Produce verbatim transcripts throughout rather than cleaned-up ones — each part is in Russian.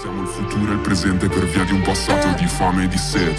Siamo il futuro e il presente per via di un passato di fame e di sete.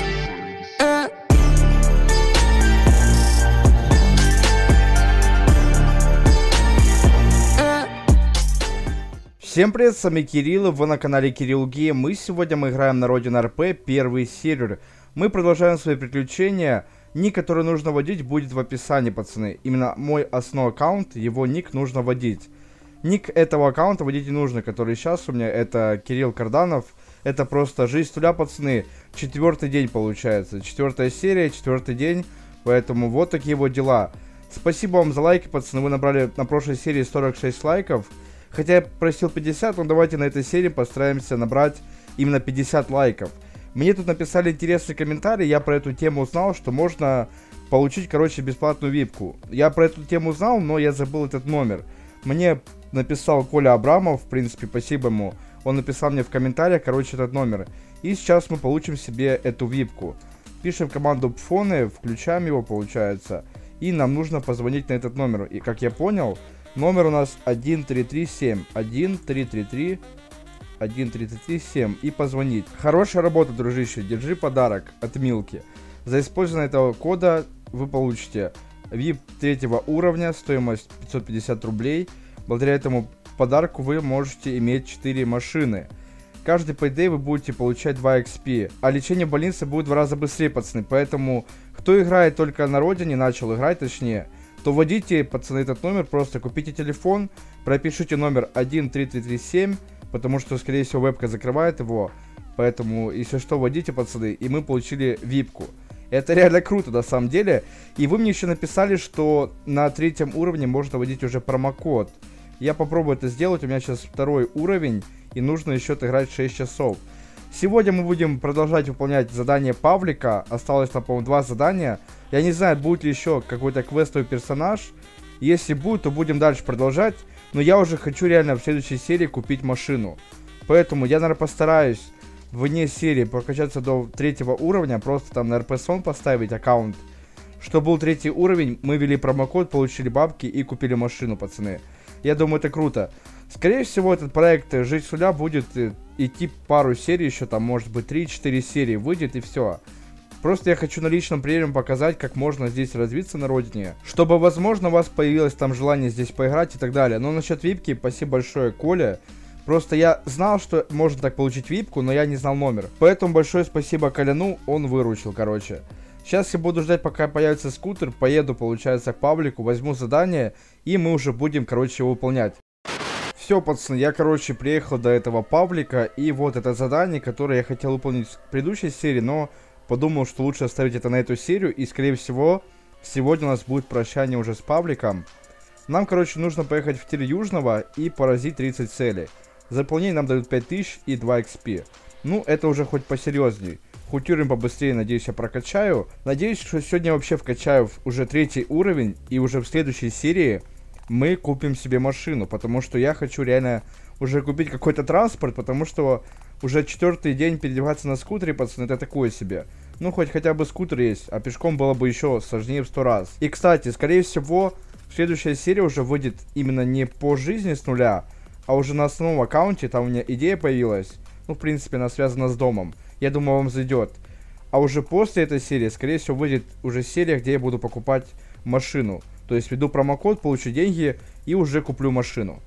Всем привет, с вами Кирилл, вы на канале Кирилл Гейм, и сегодня мы играем на Родина эр пи, первый сервер. Мы продолжаем свои приключения. Ник, который нужно вводить, будет в описании, пацаны. Именно мой основной аккаунт, его ник нужно вводить. Ник этого аккаунта вводить не нужно, который сейчас у меня, это Кирилл Карданов. Это просто жизнь с нуля, пацаны. Четвертый день получается, четвертая серия, четвертый день. Поэтому вот такие вот дела. Спасибо вам за лайки, пацаны, вы набрали на прошлой серии сорок шесть лайков. Хотя я просил пятьдесят, но давайте на этой серии постараемся набрать именно пятьдесят лайков. Мне тут написали интересный комментарий, я про эту тему узнал, что можно получить, короче, бесплатную випку. Я про эту тему узнал, но я забыл этот номер. Мне написал Коля Абрамов, в принципе, спасибо ему. Он написал мне в комментариях, короче, этот номер. И сейчас мы получим себе эту випку. Пишем команду пфоны, включаем его, получается. И нам нужно позвонить на этот номер. И как я понял, номер у нас один три три семь, один три три три, один три три семь и позвонить. Хорошая работа, дружище, держи подарок от Милки. За использование этого кода вы получите вип третьего уровня, стоимость пятьсот пятьдесят рублей. Благодаря этому подарку вы можете иметь четыре машины. Каждый пейдей вы будете получать два икс пи, а лечение больницы будет в два раза быстрее, пацаны. Поэтому, кто играет только на родине, начал играть точнее, то вводите, пацаны, этот номер, просто купите телефон, пропишите номер один три три три семь, потому что, скорее всего, вебка закрывает его. Поэтому, если что, вводите, пацаны, и мы получили випку. Это реально круто, на самом деле. И вы мне еще написали, что на третьем уровне можно вводить уже промокод. Я попробую это сделать, у меня сейчас второй уровень, и нужно еще отыграть шесть часов. Сегодня мы будем продолжать выполнять задание Павлика. Осталось, по-моему, два задания. Я не знаю, будет ли еще какой-то квестовый персонаж. Если будет, то будем дальше продолжать. Но я уже хочу реально в следующей серии купить машину. Поэтому я, наверное, постараюсь вне серии прокачаться до третьего уровня. Просто там на эр пи сон поставить аккаунт. Чтобы был третий уровень, мы ввели промокод, получили бабки и купили машину, пацаны. Я думаю, это круто. Скорее всего, этот проект «Жить с нуля» будет идти пару серий, еще там, может быть, три-четыре серии выйдет и все. Просто я хочу на личном примере показать, как можно здесь развиться на родине. Чтобы, возможно, у вас появилось там желание здесь поиграть и так далее. Но насчет випки, спасибо большое, Коля. Просто я знал, что можно так получить випку, но я не знал номер. Поэтому большое спасибо Коляну, он выручил, короче. Сейчас я буду ждать, пока появится скутер, поеду, получается, к Павлику, возьму задание, и мы уже будем, короче, его выполнять. Все, пацаны, я, короче, приехал до этого Павлика, и вот это задание, которое я хотел выполнить в предыдущей серии, но подумал, что лучше оставить это на эту серию, и, скорее всего, сегодня у нас будет прощание уже с Павликом. Нам, короче, нужно поехать в тир Южного и поразить тридцать целей. За выполнение нам дают пять тысяч и два икс пи. Ну, это уже хоть посерьезней. Хоть уровень побыстрее, надеюсь, я прокачаю. Надеюсь, что сегодня я вообще вкачаю уже третий уровень, и уже в следующей серии мы купим себе машину, потому что я хочу реально уже купить какой-то транспорт, потому что уже четвертый день передвигаться на скутере, пацаны, это такое себе. Ну, хоть хотя бы скутер есть, а пешком было бы еще сложнее в сто раз. И, кстати, скорее всего, следующая серия уже выйдет именно не по жизни с нуля, а уже на основном аккаунте, там у меня идея появилась. Ну, в принципе, она связана с домом. Я думаю, вам зайдет. А уже после этой серии, скорее всего, выйдет уже серия, где я буду покупать машину. То есть введу промокод, получу деньги и уже куплю машину.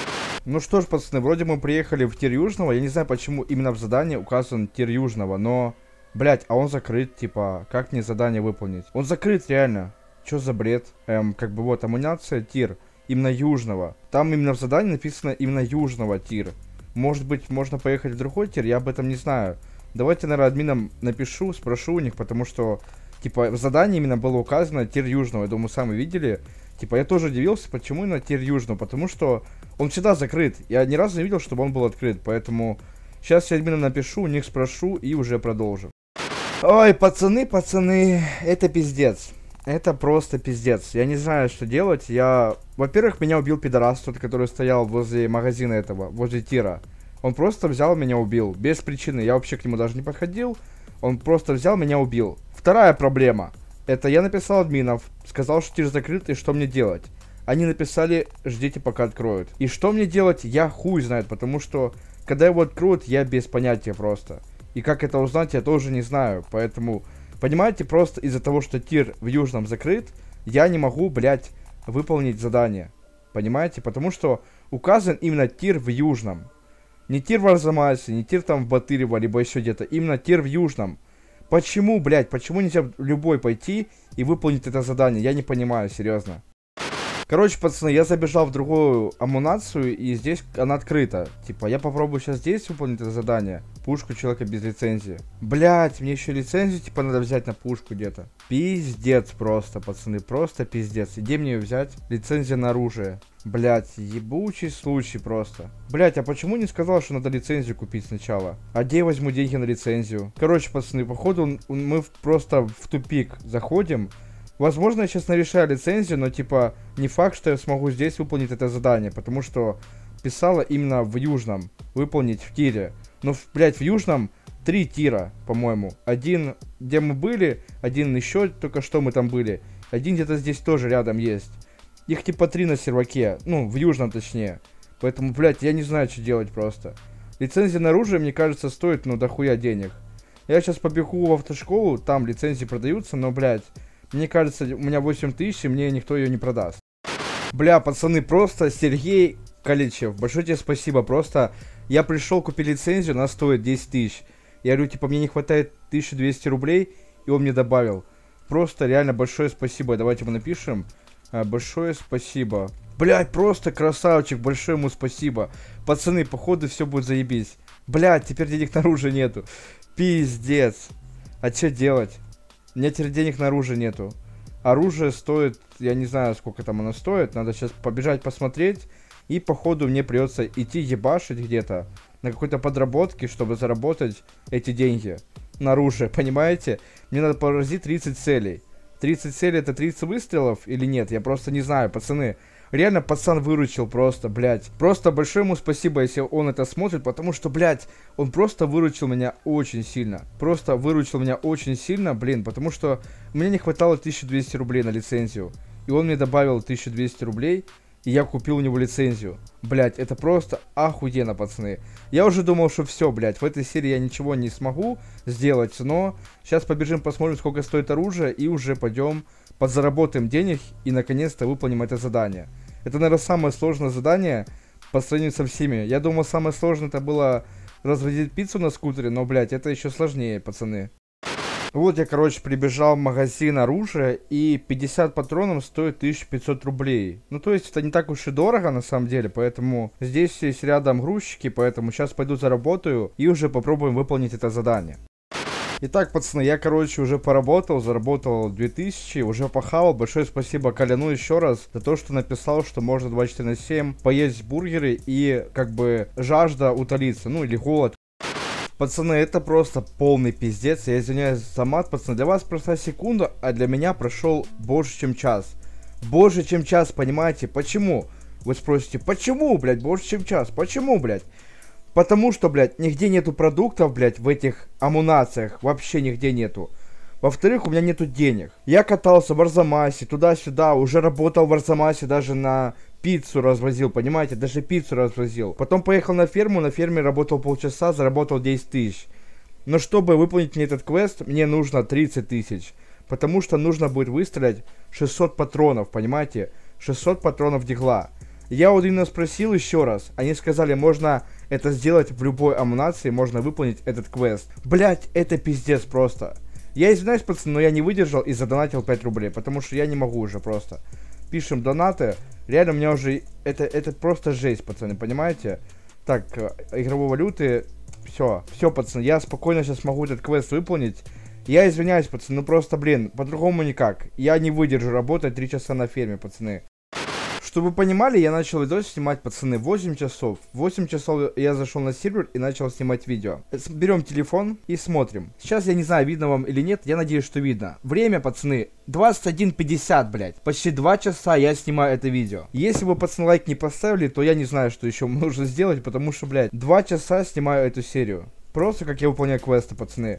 Ну что ж, пацаны, вроде мы приехали в тир Южного. Я не знаю, почему именно в задании указан тир Южного, но... Блять, а он закрыт, типа, как мне задание выполнить? Он закрыт, реально. Чё за бред? Эм, как бы вот, амуниция, тир, именно Южного. Там именно в задании написано именно Южного тир. Может быть, можно поехать в другой тир, я об этом не знаю. Давайте, наверное, админам напишу, спрошу у них, потому что, типа, в задании именно было указано тир Южного. Я думаю, сами видели. Типа, я тоже удивился, почему именно тир Южного, потому что он всегда закрыт. Я ни разу не видел, чтобы он был открыт, поэтому сейчас я админам напишу, у них спрошу и уже продолжим. Ой, пацаны, пацаны, это пиздец. Это просто пиздец. Я не знаю, что делать. Я... Во-первых, меня убил пидорас, тот, который стоял возле магазина этого, возле тира. Он просто взял меня убил, без причины. Я вообще к нему даже не подходил. Он просто взял меня убил. Вторая проблема. Это я написал админов, сказал, что тир закрыт, и что мне делать. Они написали, ждите, пока откроют. И что мне делать, я хуй знает, потому что Когда его откроют, я без понятия просто. И как это узнать, я тоже не знаю. Поэтому, понимаете, просто из-за того, что тир в Южном закрыт, я не могу, блядь, выполнить задание. Понимаете? Потому что указан именно тир в Южном. Не тир в Арзамасе, не тир там в Батырево, либо еще где-то. Именно тир в Южном. Почему, блядь, почему нельзя любой пойти и выполнить это задание? Я не понимаю, серьезно. Короче, пацаны, я забежал в другую амунацию, и здесь она открыта. Типа, я попробую сейчас здесь выполнить это задание. Пушку человека без лицензии. Блять, мне еще лицензию, типа, надо взять на пушку где-то. Пиздец просто, пацаны, просто пиздец. Где мне ее взять? Лицензия на оружие. Блять, ебучий случай просто. Блять, а почему не сказал, что надо лицензию купить сначала? А где я возьму деньги на лицензию? Короче, пацаны, походу мы просто в тупик заходим. Возможно, я сейчас нарешаю лицензию, но типа не факт, что я смогу здесь выполнить это задание, потому что писала именно в Южном выполнить в тире. Но, блядь, в Южном три тира, по-моему. Один, где мы были, один еще только что мы там были. Один где-то здесь тоже рядом есть. Их типа три на серваке, ну, в Южном точнее. Поэтому, блядь, я не знаю, что делать просто. Лицензия на оружие, мне кажется, стоит, ну, дохуя денег. Я сейчас побегу в автошколу, там лицензии продаются, но, блядь, мне кажется, у меня восемь тысяч, и мне никто ее не продаст. Бля, пацаны, просто Сергей Каличев, большое тебе спасибо. Просто я пришел, купил лицензию, она стоит десять тысяч. Я говорю, типа, мне не хватает тысяча двести рублей, и он мне добавил. Просто реально большое спасибо. Давайте мы напишем. А, большое спасибо. Блядь, просто красавчик, большое ему спасибо. Пацаны, походу все будет заебись. Блядь, теперь денег на оружие нету. Пиздец. А что делать? У меня теперь денег на оружие нету. Оружие стоит, я не знаю, сколько там оно стоит. Надо сейчас побежать посмотреть. И походу мне придется идти ебашить где-то на какой-то подработке, чтобы заработать эти деньги на оружие, понимаете? Мне надо поразить тридцать целей. тридцать целей это тридцать выстрелов или нет? Я просто не знаю, пацаны. Реально пацан выручил просто, блядь. Просто большое ему спасибо, если он это смотрит, потому что, блядь, он просто выручил меня очень сильно. Просто выручил меня очень сильно, блин, потому что мне не хватало тысячи двести рублей на лицензию. И он мне добавил тысячу двести рублей, и я купил у него лицензию. Блядь, это просто охуенно, пацаны. Я уже думал, что все, блядь, в этой серии я ничего не смогу сделать, но сейчас побежим, посмотрим, сколько стоит оружие, и уже пойдем подзаработаем денег и наконец-то выполним это задание. Это, наверное, самое сложное задание по сравнению со всеми. Я думал, самое сложное это было развозить пиццу на скутере, но, блядь, это еще сложнее, пацаны. Вот я, короче, прибежал в магазин оружия, и пятьдесят патронов стоит тысяча пятьсот рублей. Ну, то есть, это не так уж и дорого, на самом деле, поэтому здесь есть рядом грузчики, поэтому сейчас пойду заработаю и уже попробуем выполнить это задание. Итак, пацаны, я, короче, уже поработал, заработал две тысячи, уже похавал. Большое спасибо Коляну еще раз за то, что написал, что можно двадцать четыре на семь поесть бургеры и, как бы, жажда утолиться, ну, или голод. Пацаны, это просто полный пиздец, я извиняюсь за мат, пацаны, для вас прошла секунда, а для меня прошел больше, чем час. Больше, чем час, понимаете? Почему? Вы спросите, почему, блядь, больше, чем час? Почему, блядь? Потому что, блядь, нигде нету продуктов, блядь, в этих амунациях. Вообще нигде нету. Во-вторых, у меня нету денег. Я катался в Арзамасе, туда-сюда, уже работал в Арзамасе, даже на пиццу развозил, понимаете? Даже пиццу развозил. Потом поехал на ферму, на ферме работал полчаса, заработал десять тысяч. Но чтобы выполнить мне этот квест, мне нужно тридцать тысяч. Потому что нужно будет выстрелять шестьсот патронов, понимаете? шестьсот патронов дигла. Я у Дрина спросил еще раз. Они сказали, можно это сделать в любой амунации, можно выполнить этот квест. Блять, это пиздец просто. Я извиняюсь, пацаны, но я не выдержал и задонатил пять рублей, потому что я не могу уже просто. Пишем донаты. Реально, у меня уже... Это, это просто жесть, пацаны, понимаете? Так, игровой валюты. Все, все, пацаны, я спокойно сейчас могу этот квест выполнить. Я извиняюсь, пацаны, ну просто, блин, по-другому никак. Я не выдержу работать три часа на ферме, пацаны. Чтобы вы понимали, я начал видос снимать, пацаны, восемь часов. восемь часов я зашел на сервер и начал снимать видео. Берем телефон и смотрим. Сейчас я не знаю, видно вам или нет, я надеюсь, что видно. Время, пацаны, двадцать один пятьдесят, блядь. Почти два часа я снимаю это видео. Если вы, пацаны, лайк не поставили, то я не знаю, что еще нужно сделать, потому что, блядь, два часа снимаю эту серию. Просто как я выполняю квесты, пацаны.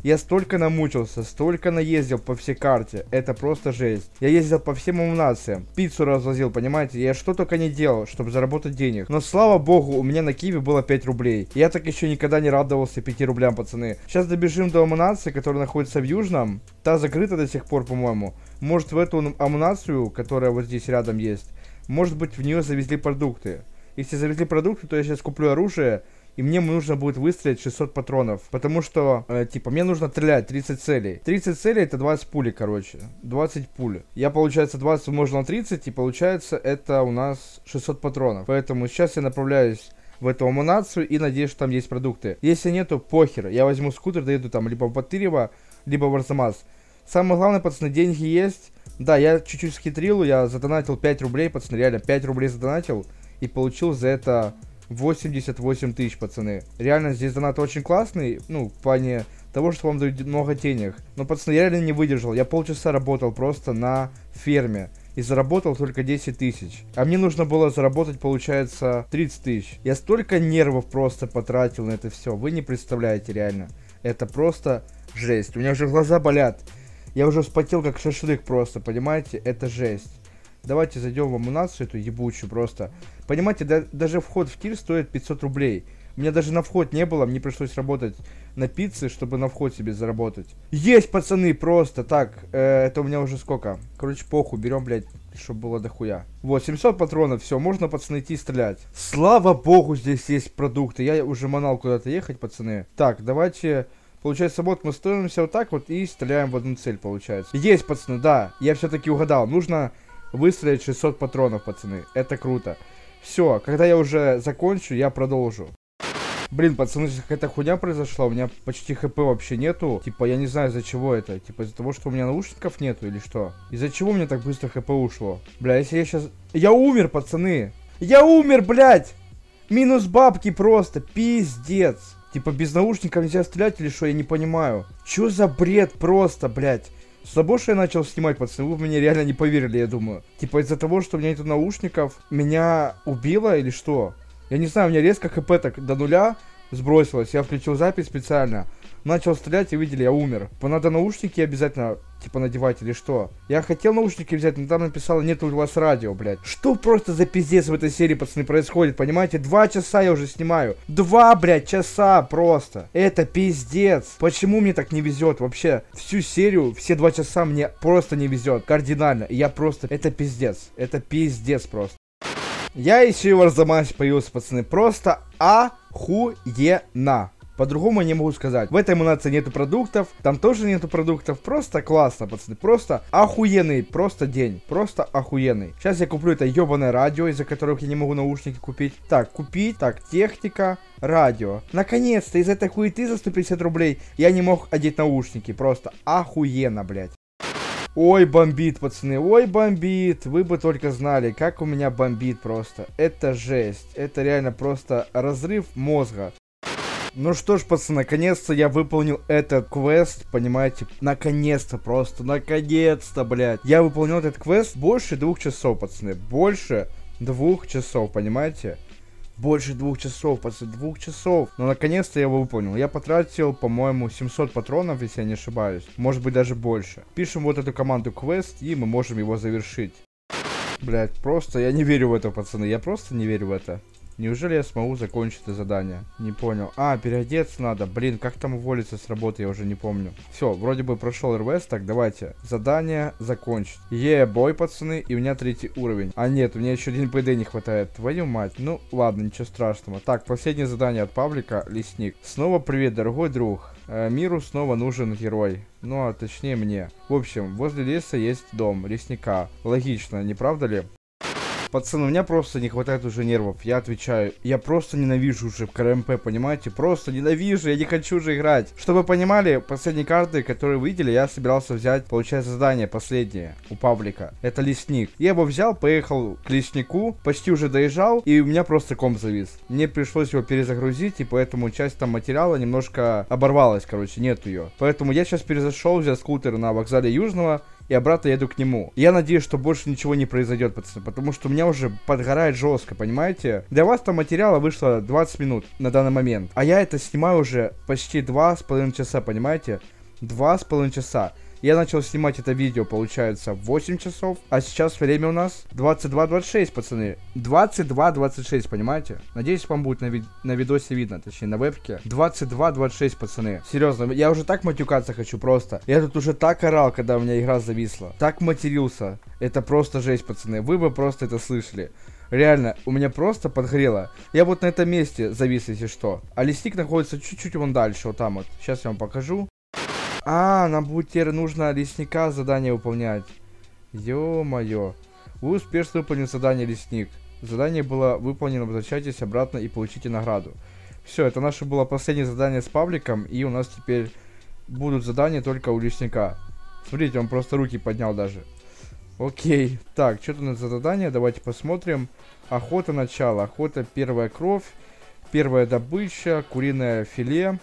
Я столько намучился, столько наездил по всей карте. Это просто жесть. Я ездил по всем амунациям. Пиццу развозил, понимаете? Я что только не делал, чтобы заработать денег. Но слава богу, у меня на Киеве было пять рублей. Я так еще никогда не радовался пяти рублям, пацаны. Сейчас добежим до амунации, которая находится в Южном. Та закрыта до сих пор, по-моему. Может, в эту амунацию, которая вот здесь рядом есть, может быть, в нее завезли продукты. Если завезли продукты, то я сейчас куплю оружие, и мне нужно будет выстрелить шестьсот патронов. Потому что, э, типа, мне нужно стрелять тридцать целей. тридцать целей это двадцать пуль, короче. двадцать пуль. Я, получается, двадцать умножил на тридцать, и получается, это у нас шестьсот патронов. Поэтому сейчас я направляюсь в эту амунацию и надеюсь, что там есть продукты. Если нету, похер. Я возьму скутер, доеду там либо в Батырево, либо в Арзамас. Самое главное, пацаны, деньги есть. Да, я чуть-чуть схитрил, я задонатил пять рублей, пацаны, реально пять рублей задонатил. И получил за это восемьдесят восемь тысяч, пацаны. Реально, здесь донат очень классный, ну, в плане того, что вам дают много денег. Но, пацаны, я реально не выдержал. Я полчаса работал просто на ферме. И заработал только десять тысяч. А мне нужно было заработать, получается, тридцать тысяч. Я столько нервов просто потратил на это все. Вы не представляете, реально. Это просто жесть. У меня уже глаза болят. Я уже вспотел как шашлык просто, понимаете? Это жесть. Давайте зайдем в амунацию эту ебучую просто. Понимаете, да, даже вход в тир стоит пятьсот рублей. У меня даже на вход не было, мне пришлось работать на пицце, чтобы на вход себе заработать. Есть, пацаны, просто. Так, э, это у меня уже сколько? Короче, похуй, берем, блядь, чтобы было дохуя. Вот, семьсот патронов, все, можно, пацаны, идти стрелять. Слава богу, здесь есть продукты. Я уже манал куда-то ехать, пацаны. Так, давайте... Получается, вот мы становимся вот так вот и стреляем в одну цель, получается. Есть, пацаны, да, я все-таки угадал. Нужно выстрелить шестьсот патронов, пацаны. Это круто. Все, когда я уже закончу, я продолжу. Блин, пацаны, какая-то хуйня произошла, у меня почти хп вообще нету. Типа, я не знаю, из-за чего это. Типа, из-за того, что у меня наушников нету или что? Из-за чего у меня так быстро хп ушло? Бля, если я сейчас... Я умер, пацаны! Я умер, блядь! Минус бабки просто, пиздец. Типа, без наушников нельзя стрелять или что, я не понимаю. Чё за бред просто, блядь? С того, что я начал снимать, пацаны, вы мне реально не поверили, я думаю. Типа, из-за того, что у меня нету наушников, меня убило или что? Я не знаю, у меня резко хп так до нуля сбросилось. Я включил запись специально. Начал стрелять и видели, я умер. Надо наушники обязательно, типа, надевать или что? Я хотел наушники взять, но там написало, нет у вас радио, блядь. Что просто за пиздец в этой серии, пацаны, происходит, понимаете? Два часа я уже снимаю. Два, блядь, часа просто. Это пиздец. Почему мне так не везет? Вообще, всю серию, все два часа мне просто не везет. Кардинально. И я просто... Это пиздец. Это пиздец просто. Я еще и в Арзамасе появился, пацаны. Просто охуенно. По-другому я не могу сказать. В этой амунации нету продуктов, там тоже нету продуктов. Просто классно, пацаны. Просто охуенный, просто день. Просто охуенный. Сейчас я куплю это ебаное радио, из-за которых я не могу наушники купить. Так, купить. Так, техника, радио. Наконец-то из этой хуеты за сто пятьдесят рублей я не мог одеть наушники. Просто охуенно, блядь. Ой, бомбит, пацаны, ой, бомбит. Вы бы только знали, как у меня бомбит просто. Это жесть. Это реально просто разрыв мозга. Ну что ж, пацаны, наконец-то я выполнил этот квест, понимаете? Наконец-то просто, наконец-то, блядь. Я выполнил этот квест больше двух часов, пацаны. Больше двух часов, понимаете? Больше двух часов, пацаны, двух часов. Но наконец-то я его выполнил. Я потратил, по-моему, семьсот патронов, если я не ошибаюсь. Может быть, даже больше. Пишем вот эту команду квест, и мы можем его завершить. Блядь, просто я не верю в это, пацаны. Я просто не верю в это. Неужели я смогу закончить это задание? Не понял. А, переодеться надо. Блин, как там уволиться с работы, я уже не помню. Все, вроде бы прошел РВС. Так, давайте. Задание закончить. Е, бой, пацаны. И у меня третий уровень. А нет, у меня еще один ПД не хватает. Твою мать. Ну, ладно, ничего страшного. Так, последнее задание от Павлика. Лесник. Снова привет, дорогой друг. Э, миру снова нужен герой. Ну, а точнее мне. В общем, возле леса есть дом лесника. Логично, не правда ли? Пацаны, у меня просто не хватает уже нервов, я отвечаю. Я просто ненавижу уже КРМП, понимаете? Просто ненавижу, я не хочу уже играть. Чтобы вы понимали, последние карты, которые вы видели, я собирался взять, получается, задание последнее у Павлика. Это лесник. Я его взял, поехал к леснику, почти уже доезжал, и у меня просто комп завис. Мне пришлось его перезагрузить, и поэтому часть там материала немножко оборвалась, короче, нет ее. Поэтому я сейчас перезашел, взял скутер на вокзале Южного, и обратно еду к нему. Я надеюсь, что больше ничего не произойдет, пацаны, потому что у меня уже подгорает жестко, понимаете? Для вас там материала вышло двадцать минут на данный момент, а я это снимаю уже почти два с половиной часа, понимаете? Два с половиной часа. Я начал снимать это видео, получается, в восемь часов, а сейчас время у нас двадцать два двадцать шесть, пацаны. двадцать два двадцать шесть, понимаете? Надеюсь, вам будет на, ви на видосе видно, точнее, на вебке. двадцать два двадцать шесть, пацаны. Серьезно, я уже так матюкаться хочу просто. Я тут уже так орал, когда у меня игра зависла. Так матерился. Это просто жесть, пацаны. Вы бы просто это слышали. Реально, у меня просто подгорело. Я вот на этом месте завис, если что. А лесник находится чуть-чуть вон дальше, вот там вот. Сейчас я вам покажу. А, нам будет теперь нужно лесника задание выполнять. Ё-моё. Вы успешно выполнили задание лесник. Задание было выполнено, возвращайтесь обратно и получите награду. Все, это наше было последнее задание с пабликом, и у нас теперь будут задания только у лесника. Смотрите, он просто руки поднял даже. Окей, так, что тут у нас за задание, давайте посмотрим. Охота начало, охота первая кровь, первая добыча, куриное филе.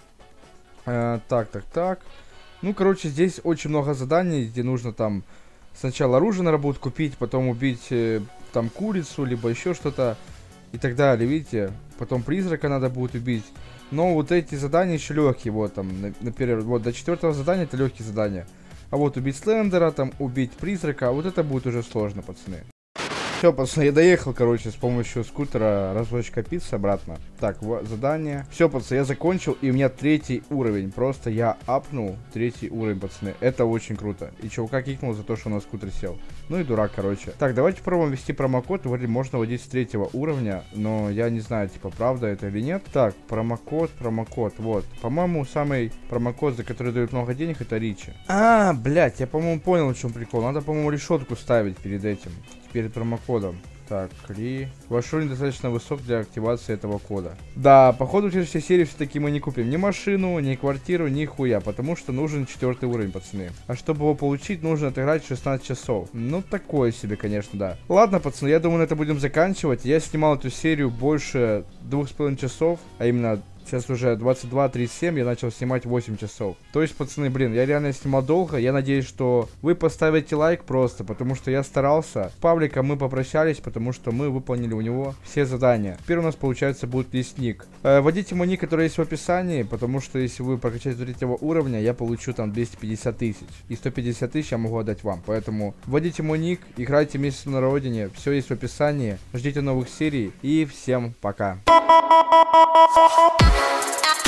Э, так, так, так. Ну, короче, здесь очень много заданий, где нужно там сначала оружие надо будет купить, потом убить э, там курицу, либо еще что-то и так далее, видите? Потом призрака надо будет убить. Но вот эти задания еще легкие, вот там, например, вот до четвертого задания это легкие задания. А вот убить Слендера, там, убить призрака, вот это будет уже сложно, пацаны. Все, пацаны, я доехал, короче, с помощью скутера разводчика пиццы обратно. Так, вот, задание. Все, пацаны, я закончил, и у меня третий уровень. Просто я апнул третий уровень, пацаны. Это очень круто. И чувака кикнул за то, что на скутер сел. Ну и дурак, короче. Так, давайте попробуем ввести промокод. Вроде можно вводить с третьего уровня, но я не знаю, типа, правда это или нет. Так, промокод, промокод, вот. По-моему, самый промокод, за который дают много денег, это Ричи. А, блядь, я, по-моему, понял, в чем прикол. Надо, по-моему, решетку ставить перед этим. Перед промокодом. Так, Ри. Ваш уровень достаточно высок для активации этого кода. Да, походу через все серии все-таки мы не купим ни машину, ни квартиру, ни хуя, потому что нужен четвертый уровень, пацаны. А чтобы его получить, нужно отыграть шестнадцать часов. Ну, такое себе, конечно, да. Ладно, пацаны, я думаю, на это будем заканчивать. Я снимал эту серию больше двух с половиной часов, а именно... Сейчас уже двадцать два тридцать семь, я начал снимать восемь часов. То есть, пацаны, блин, я реально снимал долго. Я надеюсь, что вы поставите лайк просто, потому что я старался. С Павликом мы попрощались, потому что мы выполнили у него все задания. Теперь у нас, получается, будет лесник. Э, вводите мой ник, который есть в описании, потому что если вы прокачаете до третьего уровня, я получу там двести пятьдесят тысяч. И сто пятьдесят тысяч я могу отдать вам. Поэтому вводите мой ник, играйте месяц на родине. Все есть в описании. Ждите новых серий. И всем пока.